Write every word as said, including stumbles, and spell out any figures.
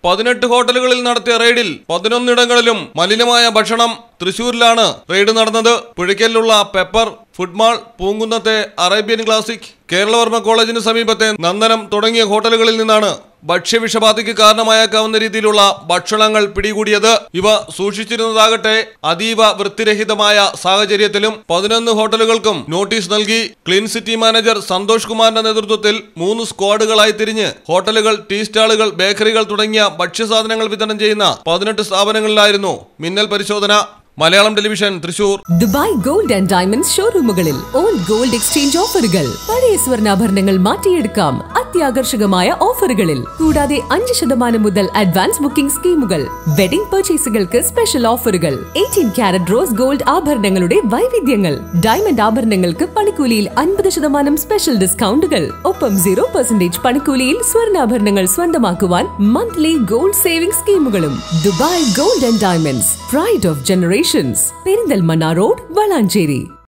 പതിനെട്ട് ഹോട്ടലുകളിൽ നടത്തിയ റെയ്ഡിൽ പതിനൊന്നിടങ്ങളിലും മലിനമായ ഭക്ഷണം. തൃശൂരിലാണ് റെയ്ഡ് നടന്നത്. പുഴയ്ക്കലിലുള്ള പെപ്പർ ഫുഡ് മാൾ, പൂങ്കുന്നത്തെ അറേബ്യൻ ക്ലാസിക്, കേരളവർമ്മ കോളേജിന് സമീപത്തെ നന്ദനം തുടങ്ങിയ ഹോട്ടലുകളിൽ നിന്നാണ് ഭക്ഷ്യവിഷബാധയ്ക്ക് കാരണമായേക്കാവുന്ന രീതിയിലുള്ള ഭക്ഷണങ്ങൾ പിടികൂടിയത്. ഇവ സൂക്ഷിച്ചിരുന്നതാകട്ടെ അതീവ വൃത്തിരഹിതമായ സാഹചര്യത്തിലും. പതിനൊന്ന് ഹോട്ടലുകൾക്കും നോട്ടീസ് നൽകി. ക്ലീൻ സിറ്റി മാനേജർ സന്തോഷ് കുമാറിന്റെ നേതൃത്വത്തിൽ മൂന്ന് സ്ക്വാഡുകളായി തിരിഞ്ഞ് ഹോട്ടലുകൾ, ടീ സ്റ്റാളുകൾ, ബേക്കറികൾ തുടങ്ങിയ ഭക്ഷ്യസാധനങ്ങൾ വിതരണം ചെയ്യുന്ന പതിനെട്ട് സ്ഥാപനങ്ങളിലായിരുന്നു മിന്നൽ പരിശോധന. Malayalam television, Thrissur. Dubai gold and diamonds ഷോറൂമുകളിൽ ഓൾഡ് ഗോൾഡ് എക്സ്ചേഞ്ച് ഓഫറുകൾ. പഴയ സ്വർണ്ണാഭരണങ്ങൾ മാറ്റിയെടുക്കാം അത്യാകർഷകമായ ഓഫറുകളിൽ. കൂടാതെ അഞ്ച് ശതമാനം മുതൽ അഡ്വാൻസ് ബുക്കിംഗ് സ്കീമുകൾ. വെഡിംഗ് പർച്ചേസുകൾക്ക് സ്പെഷ്യൽ ഓഫറുകൾ. എയ്റ്റീൻ ക്യാരറ്റ് റോസ് ഗോൾഡ് ആഭരണങ്ങളുടെ വൈവിധ്യങ്ങൾ. ഡയമണ്ട് ആഭരണങ്ങൾക്ക് പണിക്കൂലിയിൽ അൻപത് ശതമാനം സ്പെഷ്യൽ ഡിസ്കൗണ്ടുകൾ. ഒപ്പം സീറോ പെർസെന്റേജ് പണിക്കൂലിയിൽ സ്വർണ്ണാഭരണങ്ങൾ സ്വന്തമാക്കുവാൻ മന്ത്ലി ഗോൾഡ് സേവിംഗ് സ്കീമുകളും. Dubai gold and diamonds, pride of generation. Perinthalmanna road, Valanchery.